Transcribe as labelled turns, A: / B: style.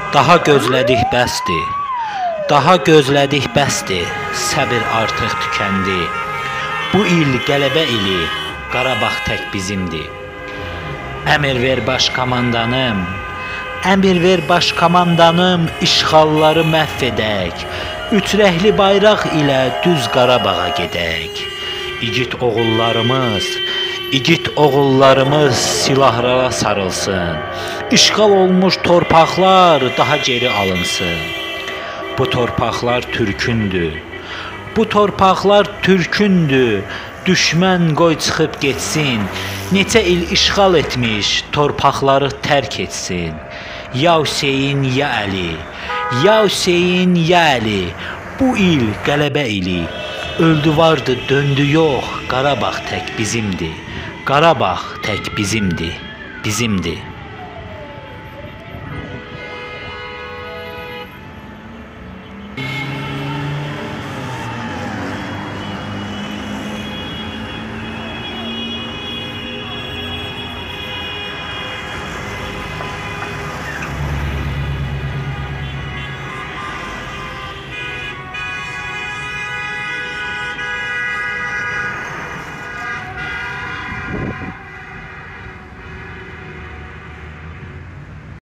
A: Daha gözlədik bəsdir. Daha gözlədik bəsdir. Səbir artıq tükəndi. Bu il qələbə ili, Qarabağ tək bizimdir. Əmr ver baş komandanım, əmr ver baş komandanım, işğalları məhv edək. Üç rəhli bayraq ilə düz Qarabağa gedək. İgid oğullarımız silahlara sarılsın. İşğal olmuş torpaqlar daha geri alınsın. Bu torpaqlar Türkündür. Bu torpaqlar Türkündür. Düşmən qoy çıxıb getsin. Neçə il işğal etmiş, torpaqları tərk etsin. Ya Hüseyin, ya Əli. Ya Hüseyin, ya Əli. Bu il qələbə ili. Öldü vardı, döndü yox. Qarabağ tək bizimdir. Qarabağ tək bizimdir. Bizimdir.